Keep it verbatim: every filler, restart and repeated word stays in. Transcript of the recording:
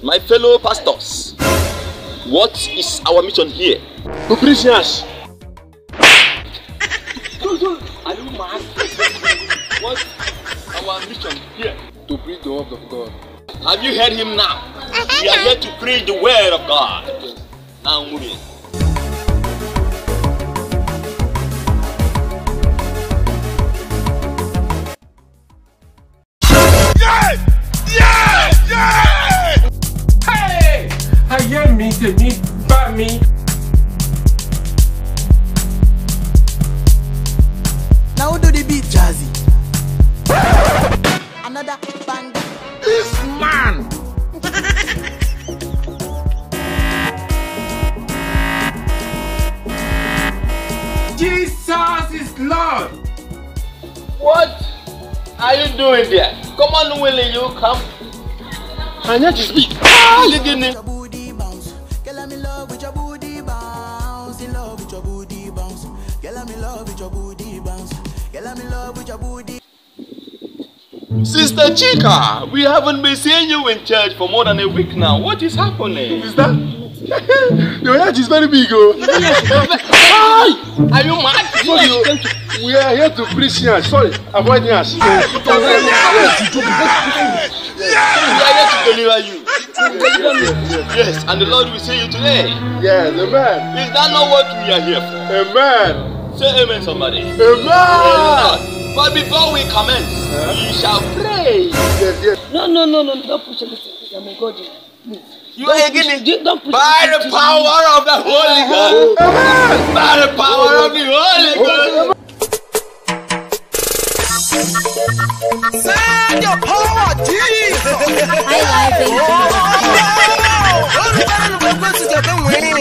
My fellow pastors, what is our mission here? To preach Nyash. Are you mad? What's our mission here? To preach the word of God. Have you heard him now? We are here to preach the word of God. Now move in. Yeah! Yeah! Yeah! Hey! I hear me, they need by me. Now do the beat, Jazzy. Another banger. This man! Jesus is Lord. What are you doing there? Come on, Willie, you come. I need to speak. Ah, listen in. Booty bounce. Girl, I'm in love with your booty bounce. In love with your booty bounce. Girl, I'm in love with your booty bounce. Girl, I'm in love with your booty. Sister Chica, we haven't been seeing you in church for more than a week now. What is happening? Sister? Your head is very big, oh. Hi! Are you mad? Sorry, oh. We are here to preach Nyash. Sorry, avoid Nyash. We are here to deliver you. Yes, and the Lord will see you today. Yes, amen. Is that not what we are here for? Amen. Say amen, somebody. Amen. But before we commence, we shall pray. Yes, yes. No, no, no, no, don't push anything. I'm a God. You are getting it Don't push by the power of the Holy Ghost. Amen. By the power of the Holy Ghost. Send your power, Jesus! I like it.